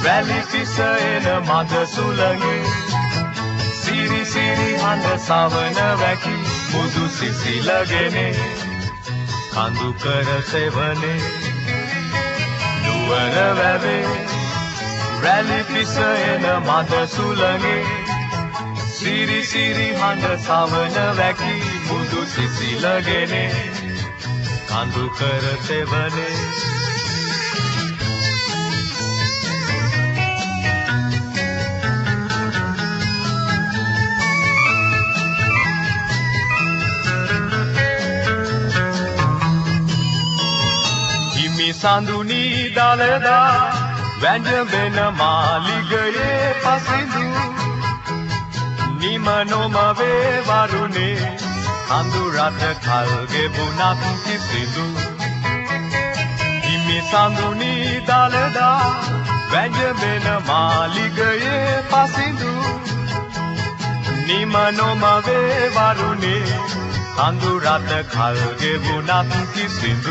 වැලි පිසයන මද සුළඟේ සිරි සිරි හඬ සවන වැකි මුදු සිසිලගෙනේ කඳු කර සෙවනේ නුවර වැවේ වැලි පිසයන මද සුළඟේ සිරි සිරි හඬ සවන වැකි මුදු සිසිලගෙනේ කඳු කර සෙවනේ සඳුනි දලදා වැඳෙන මාලිගයේ පසිඳු නිම නොම වේ වරුනේ කඳු රට කල් ගෙබුණත් කිසිදු හිමි සඳුනි දලදා වැඳෙන මාලිගයේ පසිඳු නිම නොම වේ වරුනේ කඳු රට කල් ගෙබුණත් කිසිදු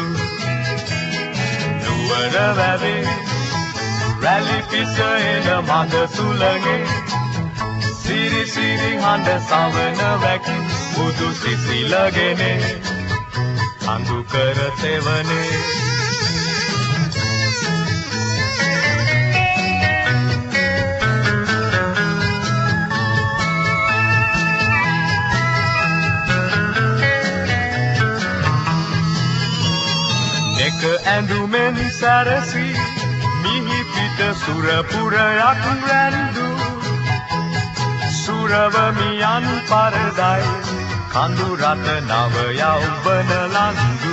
නුවර වැවේ රැලි පිසෙන මද සුළඟේ සිරි සිරි හඬ සවන වැකි මුදු සිසිලගෙනේ කඳු කර තෙවනේ එක ඇඳුමෙන් සැරසි මිහි පිට සුරපුරයක් රැඳු සුරවමියන් පරදයි කඳු රට නව යෞවන ලන්දු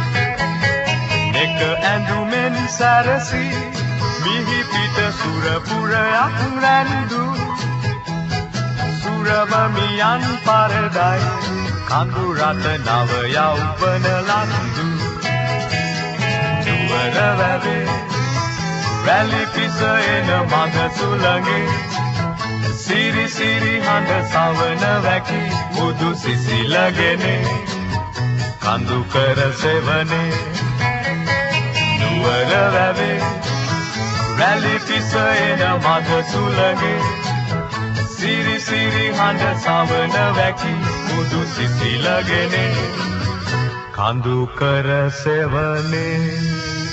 එක ඇඳුමෙන් සැරසි මිහි පිට සුරපුරයක් රැඳු සුරවමියන් පරදයි කඳු රට නව යෞවන ලන්දු නුවර වැවේ වැලි පිසෙන මද සුළඟේ සිරි සිරි හඬ සවන වැකි මුදු සිසිලගෙනේ කඳු කර සෙවනේ නුවර වැවේ වැලි පිසෙන මද සුළඟේ සිරි සිරි හඬ සවන වැකි මුදු සිසිලගෙනේ කඳු කර සෙවනේ